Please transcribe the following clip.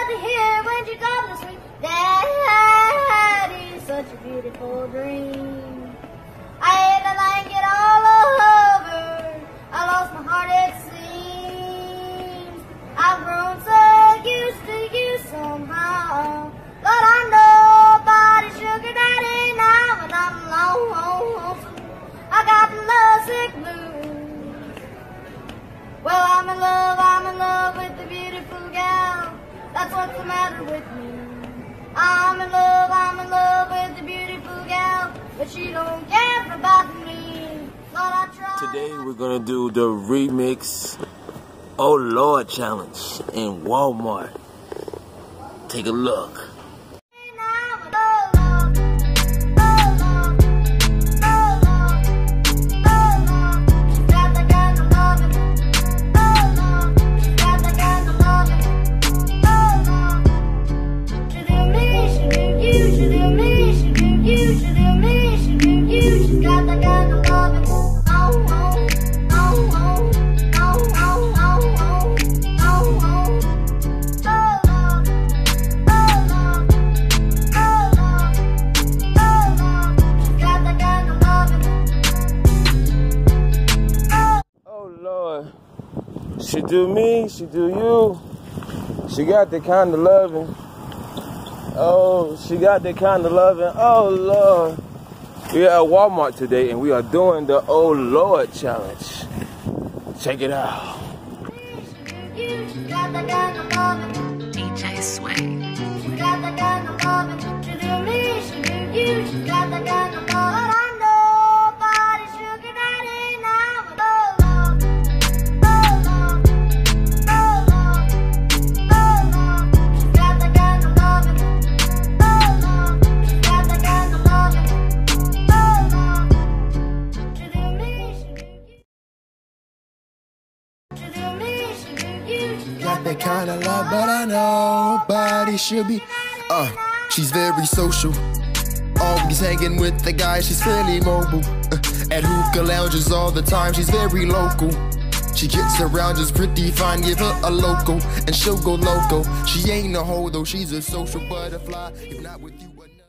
to hear when you come to sleep. Daddy's such a beautiful dream. I hate to like it all over. I lost my heart, it seems. I've grown so used to you somehow. But I'm nobody's sugar daddy now, and I'm lonesome. I got the lovesick blues. Well, I'm in love with the beautiful gal. That's what's the matter with me. I'm in love with the beautiful gal, but she don't care about me. Thought I tried. Today we're gonna do the remix Oh Lord challenge in Walmart. Take a look. She do me, she do you. She got the kind of loving. Oh, she got the kind of loving. Oh, Lord. We are at Walmart today and we are doing the Oh Lord challenge. Check it out. DJ Sway. She got the kind of loving. She do me, she do you. She got the kind of loving. Got that kind of love, but I know nobody should be. She's very social, always hanging with the guys. She's fairly mobile, at hookah lounges all the time. She's very local. She gets around just pretty fine. Give her a local and she'll go loco. She ain't a hoe though, she's a social butterfly. If not with you,